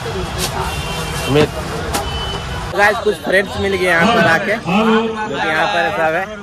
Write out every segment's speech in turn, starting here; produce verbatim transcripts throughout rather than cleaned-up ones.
Guys कुछ friends मिल गए यहाँ पर आके, जो कि यहाँ पर सब है।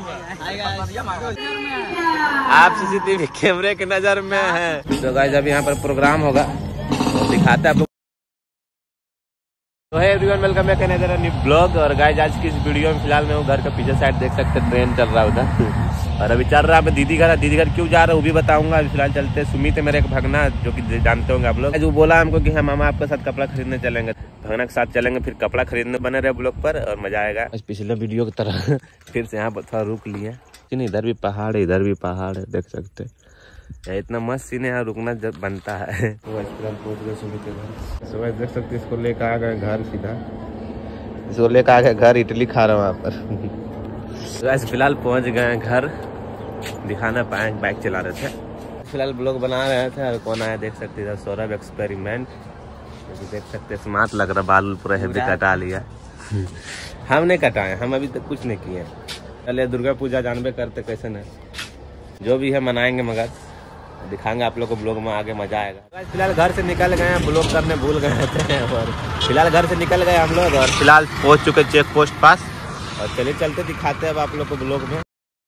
आप सीसीटीवी कैमरे के नजर में है। तो गाइस अभी यहाँ पर प्रोग्राम होगा, तो दिखाते हैं आप लोग। तो hey everyone, welcome back to another new blog. और गाइस आज की इस वीडियो में फिलहाल मैं हूँ घर के पीछे साइड, देख सकते हैं ट्रेन चल रहा है उधर। और अभी चल रहा है दीदी घर। दीदी घर क्यों जा रहा है वो भी बताऊंगा। अभी फिलहाल चलते हैं। सुमित है मेरे एक भगना, जो कि जानते होंगे आप लोग, जो बोला हमको कि हम मामा आपके साथ कपड़ा खरीदने चलेंगे। भगना के साथ चलेंगे, फिर कपड़ा खरीदने बने रहे ब्लॉग पर, और मजा आएगा। पिछले वीडियो की तरह फिर से यहाँ पर थोड़ा रुक लिए। इधर भी पहाड़ है, इधर भी पहाड़ है, देख सकते हैं। इतना मस्त सीन है, यहाँ रुकना जब बनता है। तो पहुँच गए सुमित के घर। सुबह देख सकते इसको लेकर आ गए घर सीधा। इसको लेकर आ गए घर, इडली खा रहा हूँ वहाँ पर। तो फिलहाल पहुँच गए घर, दिखाना पाए बाइक चला रहे थे। फिलहाल ब्लॉग बना रहे थे। और कौन आया देख सकते इधर, सौरभ एक्सपेरिमेंट। देख सकते स्मार्ट लग रहा, बाल पूरा हेवी कटा लिया। हम नहीं कटाए, हम अभी तक कुछ नहीं किए। चले दुर्गा पूजा जानबे करते कैसे नहीं, जो भी है मनाएंगे, मगर दिखाएंगे आप लोग को ब्लॉग में, आगे मजा आएगा। फिलहाल घर से निकल गए हैं, ब्लॉग करने भूल गए थे। और फिलहाल घर से निकल गए हम लोग, और फिलहाल पहुंच चुके चेक पोस्ट पास। और चलिए चलते दिखाते हैं अब आप लोग को ब्लॉग में।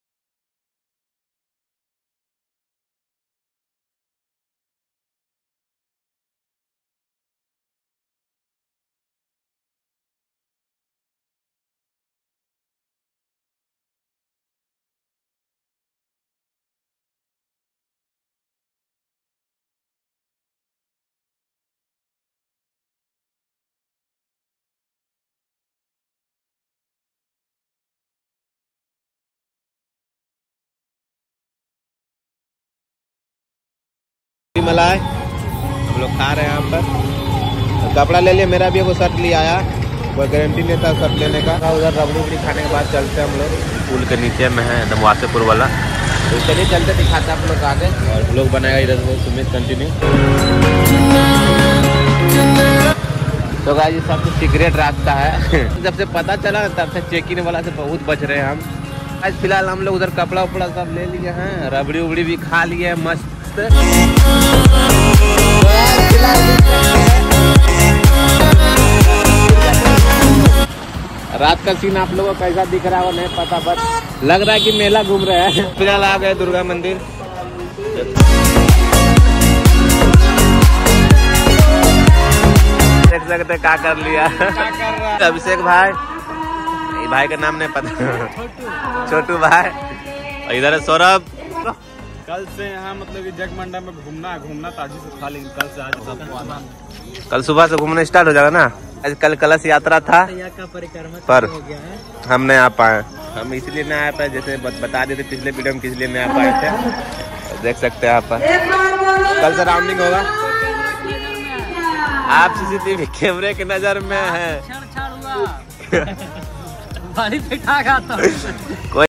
मलाई हम लोग खा रहे हैं यहाँ पर। कपड़ा ले लिया, मेरा भी एगो शर्ट लिया आया, कोई गारंटी नहीं था शर्ट लेने का। उधर रबड़ी उबड़ी खाने के बाद चलते हैं हम लोग। पुल के नीचे में है एकदम वासेपुर वाला। तो चलिए चलते दिखाते हैं आप लोग आगे, और लोग बनाएगा इधर से। सुमित कंटिन्यू। तो गाइस ये सब कुछ सीक्रेट रास्ता है। जब से पता चला तब से चेकिंग वाला से बहुत बच रहे हैं हम। आज फिलहाल हम लोग उधर कपड़ा उपड़ा सब ले लिए हैं, रबड़ी उबड़ी भी खा लिए हैं मस्त। रात का सीन आप लोगों को कैसा दिख रहा है वो नहीं पता, बस लग रहा है कि मेला घूम रहे हैं। फिलहाल आ गए दुर्गा मंदिर। देख सकते क्या कर लिया अभिषेक भाई, ये भाई का नाम नहीं पता, छोटू भाई। और इधर है सौरभ। कल से यहाँ मतलब कि जगमंडा में घूमना घूमना ताजी से खा लेंगे। कल से आज सबको आना, कल सुबह से घूमना स्टार्ट हो जाएगा ना। आज कल कलश यात्रा था, पर हम नहीं आ पाए। हम इसलिए नहीं आ पाए, जैसे बता देते पिछले वीडियो में किस लिए नहीं आ पाए थे। देख सकते हैं आप, कल से राउंडिंग होगा। आप सीसीटीवी कैमरे के नजर में है। कोई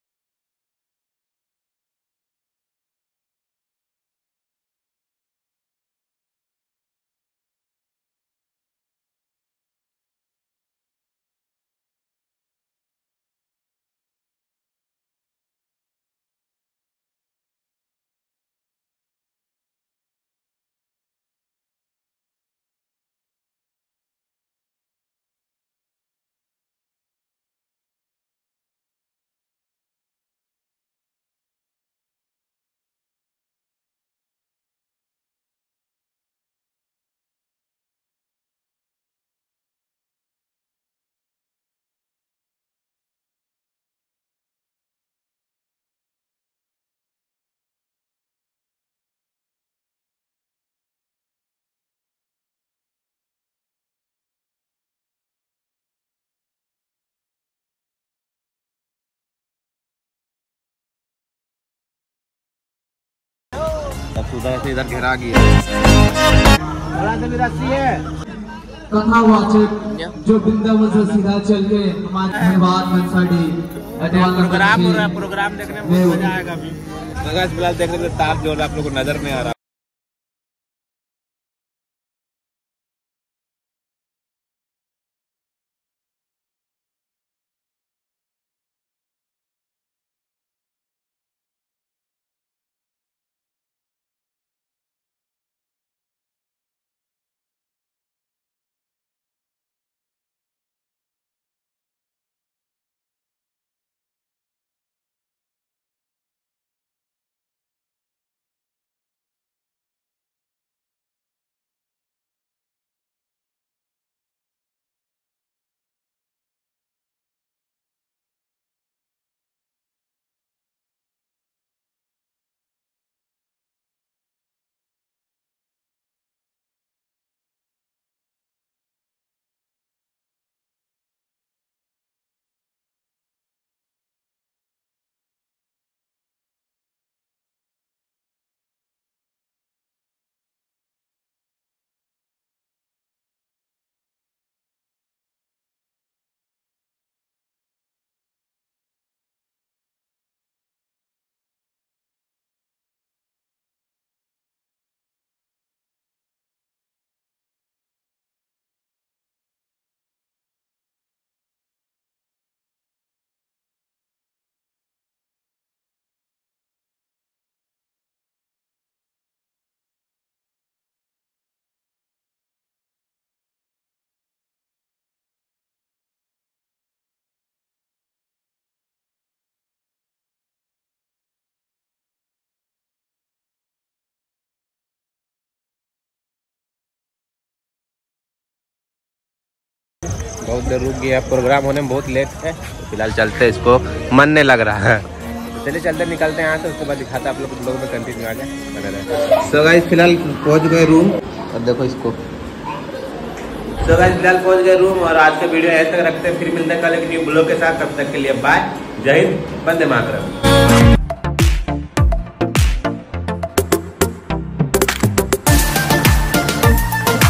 उधर से इधर घेरा गया। कथावाचक जो वृंदावन से सीधा चल के हमारे धन्यवाद मनसाडी प्रोग्राम हो रहा है। प्रोग्राम देखने में मजा आएगा। अभी फिलहाल देखने में तार जो आप लोग को नजर नहीं आ रहा। बहुत देर रुक गया, प्रोग्राम होने में बहुत लेट है, तो फिलहाल चलते हैं, इसको मन नहीं लग रहा है, तो चलिए चलते निकलते हैं यहाँ से, उसके बाद दिखाते हैं आप लोग लोगों में कंटिन्यू आगे बने रहे। सो गाइस फिलहाल पहुँच गए रूम, और देखो इसको। सो गाइस फिलहाल पहुँच गए रूम, और आज का वीडियो ऐसे तक रखते हैं, फिर मिलते हैं कल एक न्यू ब्लॉग के साथ, तब तक के लिए बाय, जय हिंद, वंदे मातरम।